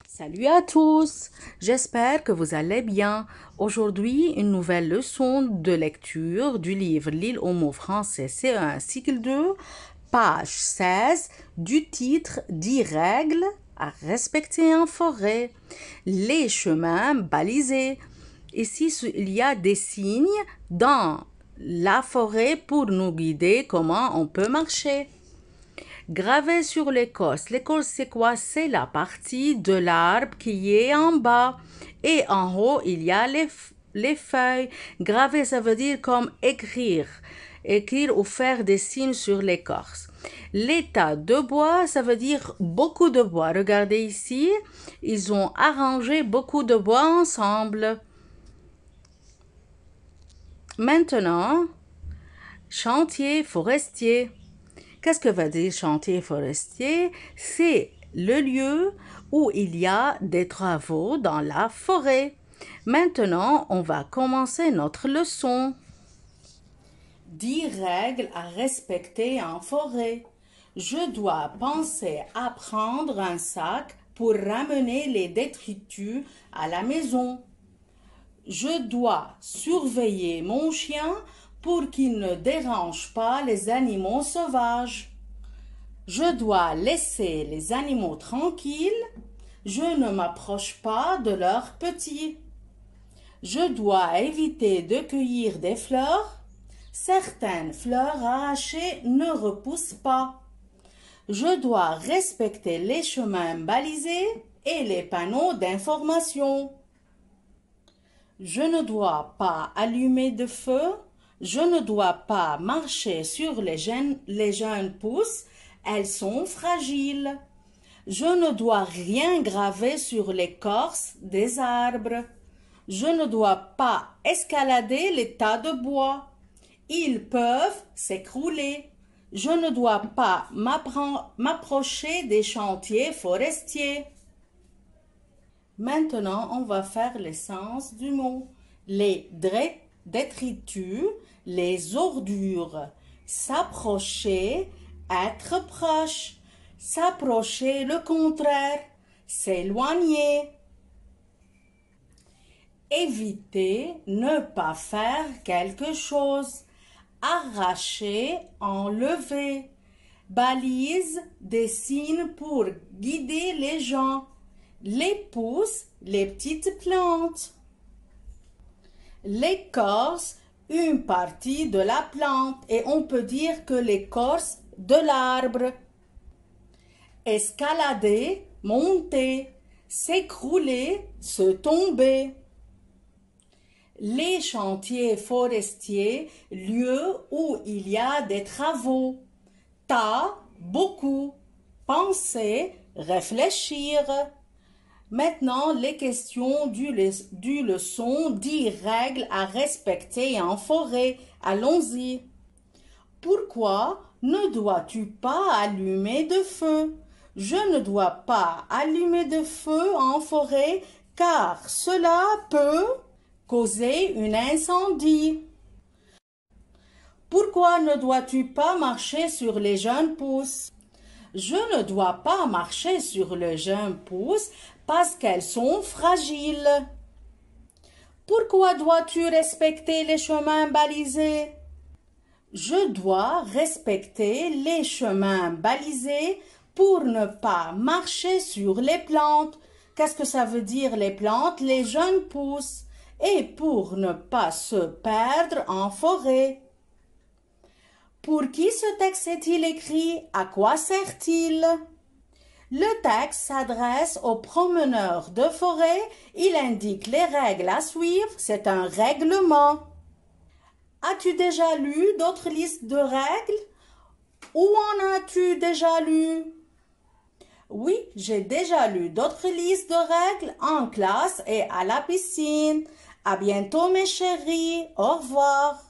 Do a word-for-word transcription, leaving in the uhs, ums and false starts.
Salut à tous, j'espère que vous allez bien. Aujourd'hui, une nouvelle leçon de lecture du livre L'île aux mots français C E un cycle deux, page seize, du titre dix règles à respecter en forêt. Les chemins balisés. Ici, il y a des signes dans la forêt pour nous guider comment on peut marcher. Gravé sur l'écorce. L'écorce, c'est quoi? C'est la partie de l'arbre qui est en bas. Et en haut, il y a les, les feuilles. Gravé, ça veut dire comme écrire. Écrire ou faire des signes sur l'écorce. Les tas de bois, ça veut dire beaucoup de bois. Regardez ici, ils ont arrangé beaucoup de bois ensemble. Maintenant, chantier forestier. Qu'est-ce que veut dire chantier forestier? C'est le lieu où il y a des travaux dans la forêt. Maintenant, on va commencer notre leçon. dix règles à respecter en forêt. Je dois penser à prendre un sac pour ramener les détritus à la maison. Je dois surveiller mon chien pour qu'il ne dérange pas les animaux sauvages. Je dois laisser les animaux tranquilles. Je ne m'approche pas de leurs petits. Je dois éviter de cueillir des fleurs. Certaines fleurs arrachées ne repoussent pas. Je dois respecter les chemins balisés et les panneaux d'information. Je ne dois pas allumer de feu. Je ne dois pas marcher sur les jeunes, les jeunes pousses, elles sont fragiles. Je ne dois rien graver sur l'écorce des arbres. Je ne dois pas escalader les tas de bois. Ils peuvent s'écrouler. Je ne dois pas m'approcher des chantiers forestiers. Maintenant, on va faire l'essence du mot. Les détritus, les ordures, s'approcher, être proche, s'approcher le contraire, s'éloigner. Éviter, ne pas faire quelque chose, arracher, enlever. Balise, des signes pour guider les gens. Les pousses, les petites plantes. L'écorce, une partie de la plante, et on peut dire que l'écorce de l'arbre. Escalader, monter, s'écrouler, se tomber. Les chantiers forestiers, lieu où il y a des travaux. Tas, beaucoup. Penser, réfléchir. Maintenant, les questions du, le, du leçon, dix règles à respecter en forêt. Allons-y. Pourquoi ne dois-tu pas allumer de feu? Je ne dois pas allumer de feu en forêt car cela peut causer un incendie. Pourquoi ne dois-tu pas marcher sur les jeunes pousses? Je ne dois pas marcher sur les jeunes pousses parce qu'elles sont fragiles. Pourquoi dois-tu respecter les chemins balisés? Je dois respecter les chemins balisés pour ne pas marcher sur les plantes. Qu'est-ce que ça veut dire les plantes? Les jeunes pousses. Et pour ne pas se perdre en forêt. Pour qui ce texte est-il écrit? À quoi sert-il? Le texte s'adresse aux promeneurs de forêt. Il indique les règles à suivre. C'est un règlement. As-tu déjà lu d'autres listes de règles? Où en as-tu déjà lu? Oui, j'ai déjà lu d'autres listes de règles en classe et à la piscine. À bientôt mes chéris. Au revoir.